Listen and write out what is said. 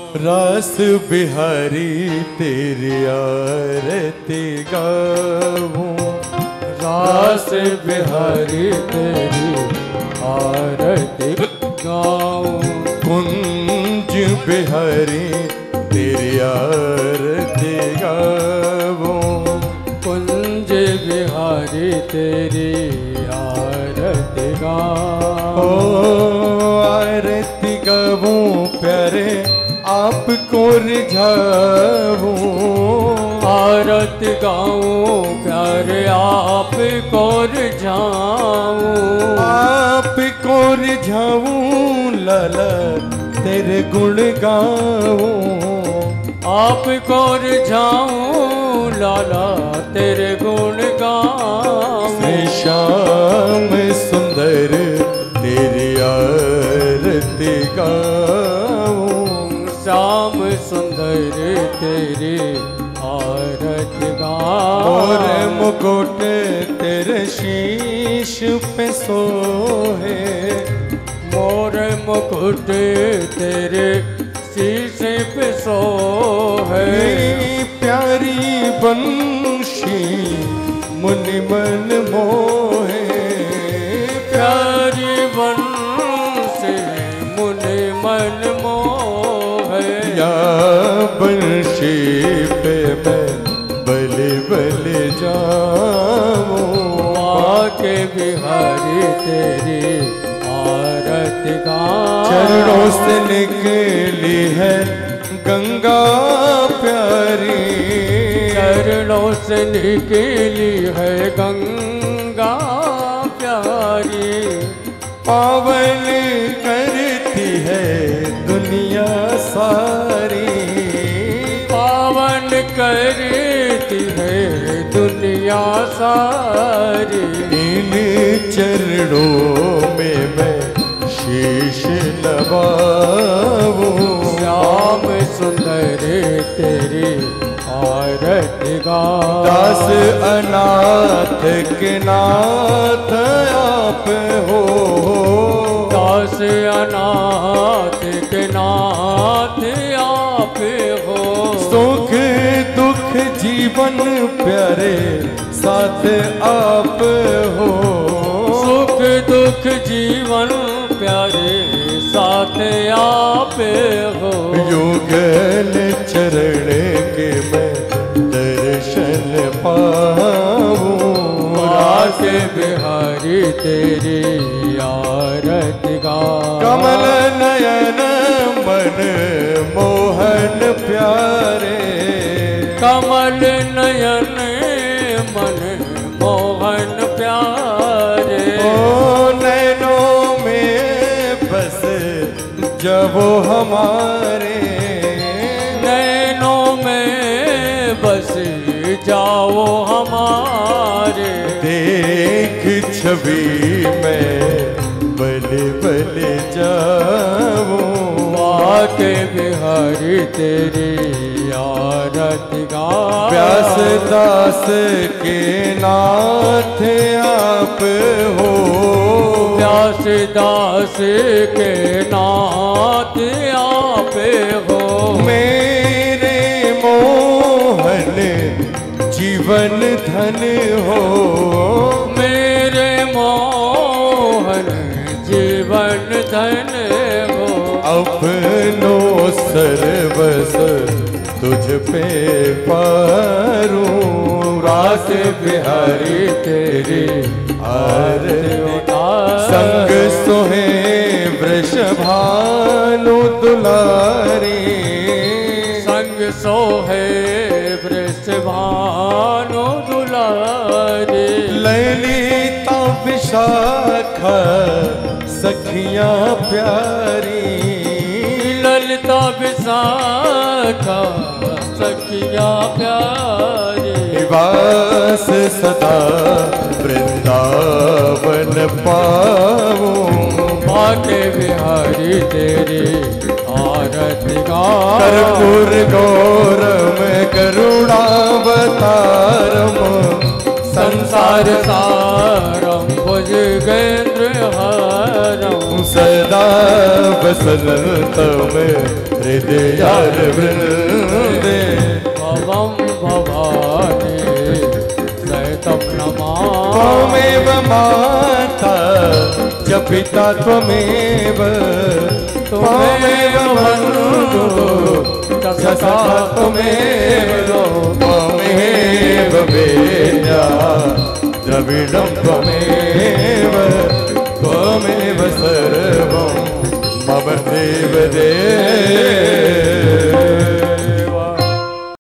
रास बिहारी तेरी आरती गाऊं, रास बिहारी तेरी आरती गाऊं, कुंज बिहारी तेरी आरती गाऊं, कुंज बिहारी तेरी आरती गाऊं। आरती गाऊं प्यारे आपको रिझाऊं, आरती गाऊं प्यारे आपको रिझाऊं, आपको रिझाऊं लाला तेरे गुण गाऊं, आपको रिझाऊं लाला तेरे गुण गाऊं। श्याम सुंदर तेरी आरती गाऊं, श्याम सुंदर तेरी आरती गाऊं। और मुकुट तेरे शीश पे सोहे, मोर मुकुट तेरे शीशे पे सोहे। प्यारी बंशी मुनि मन मोहे, प्यारी बंशी मुनि मन मोहे। या बंशी पे मैं बले बले जाऊं, आके बिहारी तेरी आरती गाऊं। चरणों से निकली है गंगा प्यारी, चरणों से निकली है गंगा प्यारी। पावन करती है दुनिया सारी, पावन करती है दुनिया सारी। इन चरणों में मैं शीश नवाऊं, श्याम सुंदर तेरी आरती गाऊं। दास अनाथ के नाथ आप हो, दास अनाथ के नाथ आप हो। सुख दुख जीवन प्यारे साथ आप हो, सुख दुख जीवन प्यारे साथ आप हो। युगल चरण के मैं दर्शन पाऊं, आके बिहारी तेरी आरती गाऊं। कमल नयन मन मोहन प्यारे, कमल नयन मन मोहन प्यारे। ओ नैनों में बस जब वो हमारे, नैनों में बस जाओ हमारे। देख छवि में बले बले जाऊं, आके बिहारी तेरी आरती गाऊं। व्यास दास के नाथ आप हो, व्यास दास के नाथ आप हो। मेरे मोहन जीवन धन हो, मेरे मोहन जीवन धन हो। अपनों सर्वस तुझ पे पारूं, रास बिहारी तेरी आरती। संग सोहे वृषभानु दुलारी, संग सोहे वृषभानु दुलारी। ललिता विशाखा सखियां प्यारी, ललिता विशाखा सखियां प्यारी। निवास सदा वृंदावन पाऊं, आके बिहारी तेरी आरती गाऊं। कर्पूर गौरम करुणावतारम, संसार सारम भुजगेंद्र हारम। सदा वसन्तमे हृदयारविन्दे भवं भवानी सहितं नमामि त्वमेव माता च पिता त्वमेव त्वमेव बन्धुः च सखा त्वमेव त्वमेव वेद्या द्रविडं त्वमेव